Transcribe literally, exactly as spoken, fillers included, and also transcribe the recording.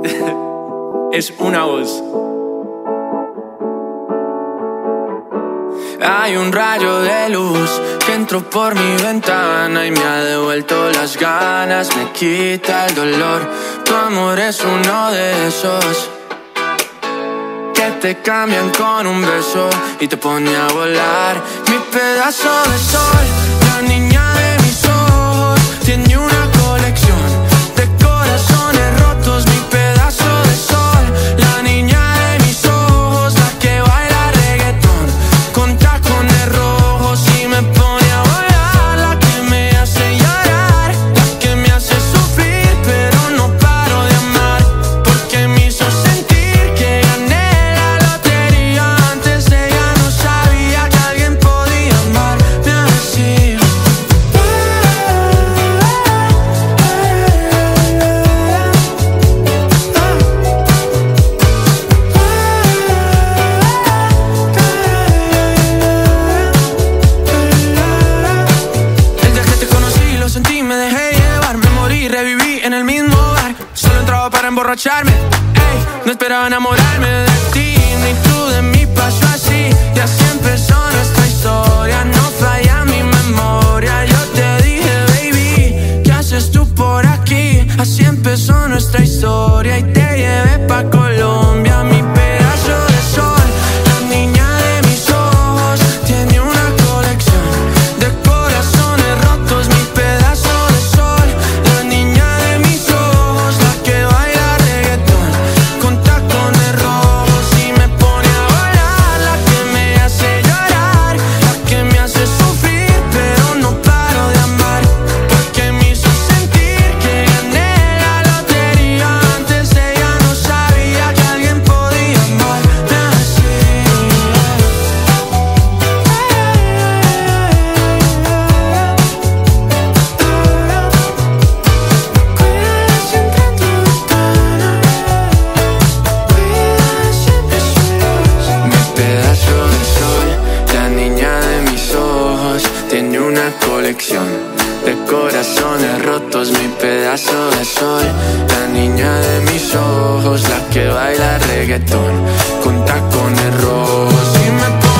Es una voz. Hay un rayo de luz que entró por mi ventana y me ha devuelto las ganas, me quita el dolor. Tu amor es uno de esos que te cambian con un beso y te pone a volar. Mi pedazo de sol, la niña de mis ojos, tiene una colección de corazones rotos. Mi pedazo de sol, la niña de mis ojos, la que baila reggaetón con tacones rojos y me pone a volar. La que me hace llorar, la que me hace sufrir, pero no paro de amar, porque me hizo sentir que gané la lotería. Antes ella no sabía que alguien podía amarme así. El día que te conocí lo sentí, me dejé llevar, me morí, reviví en el mismo bar. Solo entraba para emborracharme, ey, no esperaba enamorarme de ti, ni tú de mí. Pasó así y así empezó nuestra historia. No falla mi memoria. Yo te dije, baby, ¿qué haces tú por aquí? Así empezó nuestra historia y te llevé pa' Colombia. Mi pedazo de sol, la niña de mis ojos, tiene una colección de corazones rotos. Mi pedazo de sol, la niña de mis ojos, la que baila reggaetón con tacones rojos y me pone a volar. La que me hace llorar, la que me hace sufrir, pero no paro de amar, porque me hizo sentir que gané la lotería. Antes ella no sabía que alguien podía amarme así. Cuida siempre tu ventana, cuida siempre su luz. Mi pedazo de sol, la niña de mis ojos, tiene una colección de corazones rotos. Mi pedazo de sol, la niña de mis ojos, la que baila reggaetón con tacones rojos y me pone